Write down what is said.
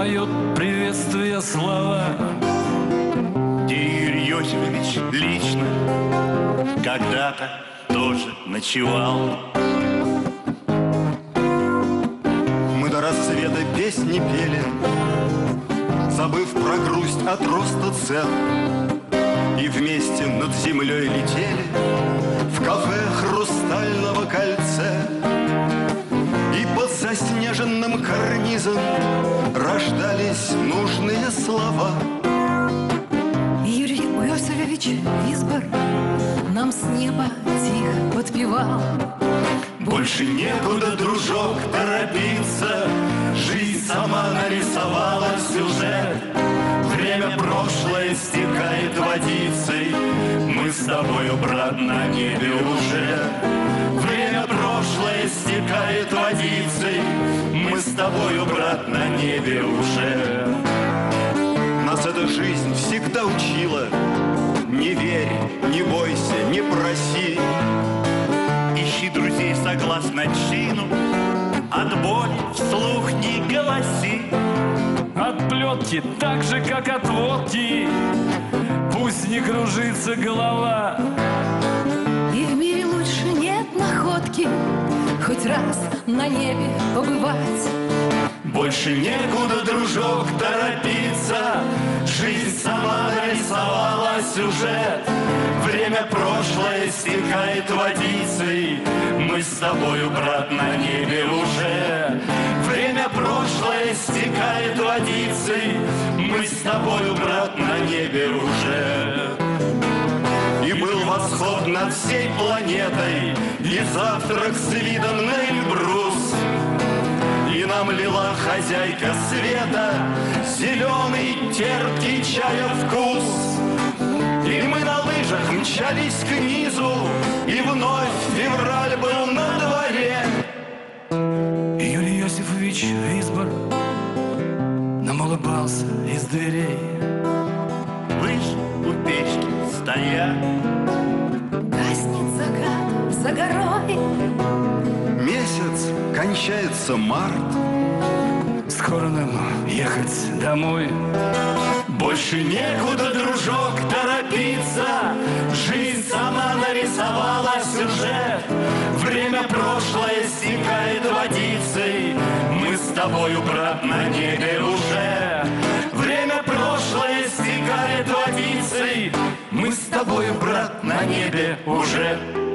поет приветствия слова. Игорь Иосифович лично когда-то тоже ночевал. Мы до рассвета песни пели, забыв про грусть от роста цен, и вместе над землей летели в кафе «Хрустального кольца». И под заснеженным карнизом рождались нужные слова. Юрий Иосифович Висбор нам с неба тихо подпевал. Больше некуда, дружок, торопиться, жизнь сама нарисовала сюжет. Время прошлое стекает водицей, мы с тобою, брат, на небе уже. Время прошлое стекает водицей, мы с тобою, брат, на небе уже. Нас эта жизнь всегда учила: не верь, не бойся, не проси. Ищи друзей согласно чину, от боли вслух не голоси. От плетки так же, как от водки, пусть не кружится голова. И в мире лучше нет находки, хоть раз на небе побывать. Больше некуда, дружок, торопиться, жизнь сама нарисовала сюжет. Время прошлое стекает водицей, мы с тобою, брат, на небе уже. Время прошлое стекает водицей, мы с тобою, брат, на небе уже. И был восход над всей планетой, и завтрак с видом на Эльбрус. И нам лила хозяйка света зеленый терпкий чая вкус. И мы на лыжах мчались к низу, и вновь февраль был на дворе. Юрий Иосифович Висбор нам улыбался из дверей. Лыжи у печки стоят, Гаснет закат за горой, Месяц, кончается март, скоро нам ехать домой. больше некуда, дружок, торопиться, жизнь сама нарисовала сюжет. Время прошлое стекает водицей, мы с тобою, брат, на небе уже. Время прошлое стекает водицей, мы с тобою, брат, на небе уже.